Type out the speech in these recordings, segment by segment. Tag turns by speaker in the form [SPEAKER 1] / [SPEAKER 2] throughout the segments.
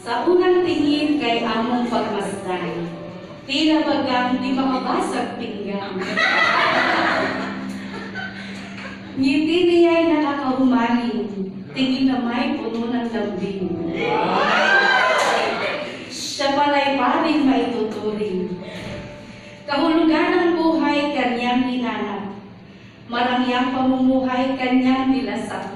[SPEAKER 1] Sa unang tingin kay among pagmasdan, tila bagang di makabasag pinggan. Ngiti niya'y nakakahumaling, tingin na may puno ng lambing. Siya pala'y paring maituturing. Kahulugan ng buhay kanyang hinanap, marangyang pamumuhay kanyang nilasak.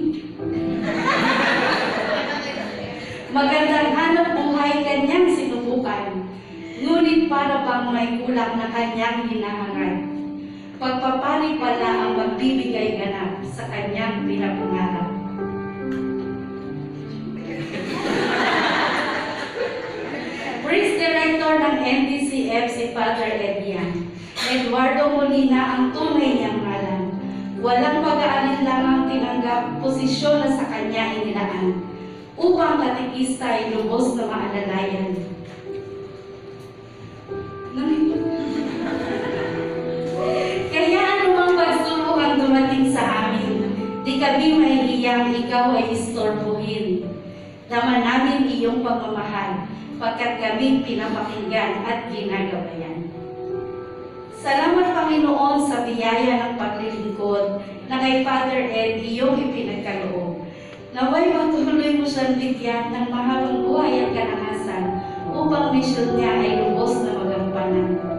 [SPEAKER 1] Magandang hanap buhay kanyang sinubukan, ngunit para bang may kulang na kanyang hinahangad. Pagpapari pala ang magbibigay ganap sa kanyang pinapangarap. Priest Director ng NDCF si Father Edian, Eduardo Molina ang tunay niyang ngalan. Walang pag-aalinlangang tinanggap posisyon na sa kanya inilaan, upang katikista ay lubos na maalalayan. Kaya anumang pagsubok ang dumating sa amin, di kami mahihiyang ikaw ay istorbohin. Dama namin iyong pagmamahal, pagkat kami pinapakinggan at ginagabayan. Salamat Panginoon sa biyaya ng paglilingkod na kay Father Ed iyong ipinagkaloob. Naway patuloy mo siyang bigyan ng mahabang buhay at kalakasan upang misyon niya ay lubos na magampanan.